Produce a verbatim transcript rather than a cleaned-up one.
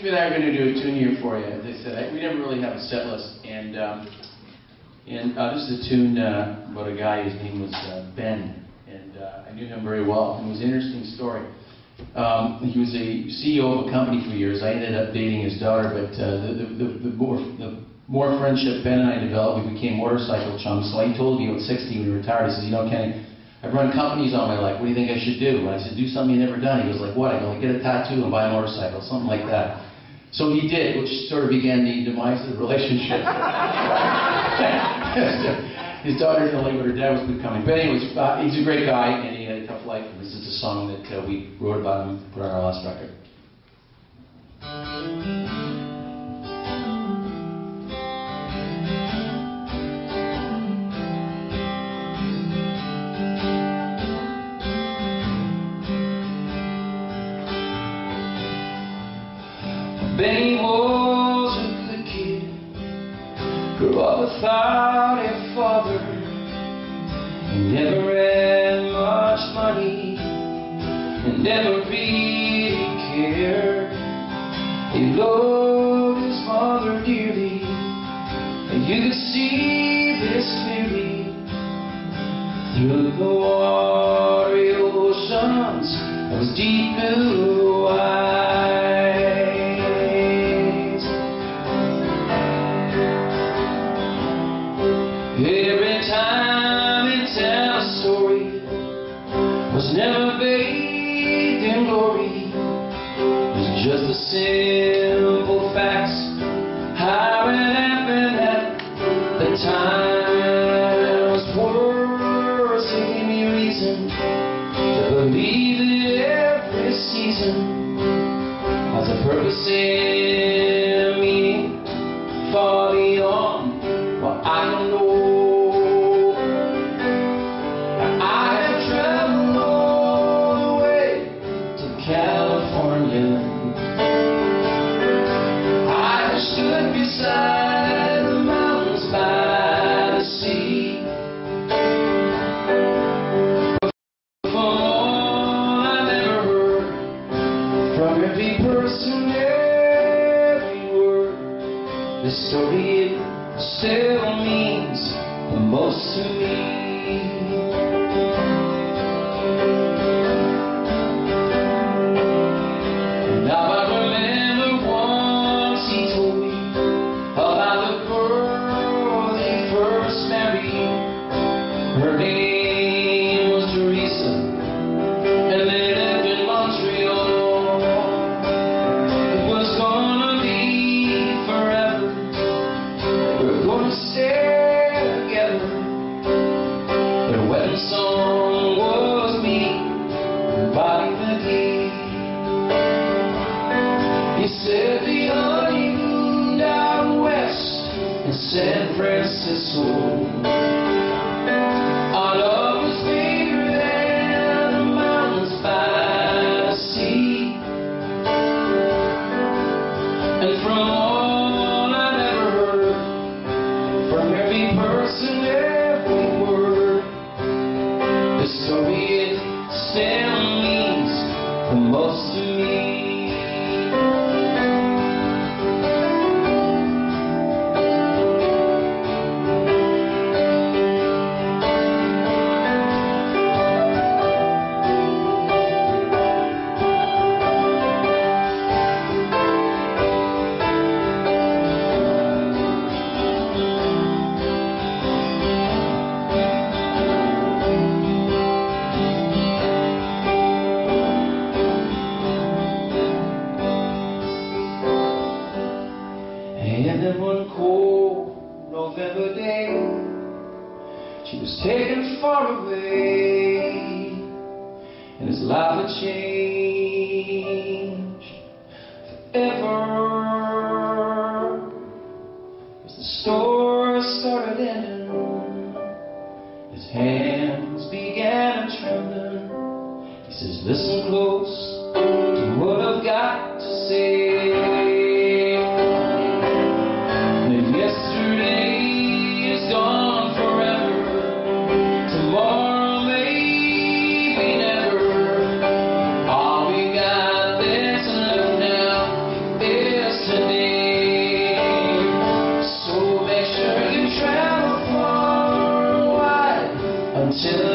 David and I are going to do a tune here for you. As I said, I, we never really have a set list, and um, and uh, this is a tune uh, about a guy. His name was uh, Ben, and uh, I knew him very well. And it was an interesting story. Um, he was a C E O of a company for years. I ended up dating his daughter, but uh, the, the, the, the more the more friendship Ben and I developed, we became motorcycle chums. So I told him at sixty when he retired, he says, you know, Kenny, I've run companies all my life. What do you think I should do? And I said, do something you've never done. He goes, like what? I go, like, get a tattoo and buy a motorcycle, something like that. So he did, which sort of began the demise of the relationship. His daughter didn't like what her dad was becoming. But anyways, uh, he's a great guy, and he had a tough life. And this is a song that uh, we wrote about him, put on our last record. Benny was a good kid, grew up without a father. He never had much money and never really cared. He loved his mother dearly, and you could see this clearly through the watery oceans of his deep blue eyes. Every time he tells a story was never bathed in glory. It was just the simple facts, how it happened at the time. Was words to give me reason to believe that every season has a purpose and meaning far beyond what I can know. Beside the mountains by the sea, from all I've ever heard, from every person, every word, this story still means the most to me. Her name was Teresa, and they lived in Montreal. It was gonna be forever. They were gonna stay together. Their wedding song was me and Bobby McGee. He said the honeymoon down west in San Francisco. Most to me. And then one cold November day, she was taken far away, and his life had changed forever. As the story started ending, his hands began trembling. He says, listen close to what I've got to say. Yeah. until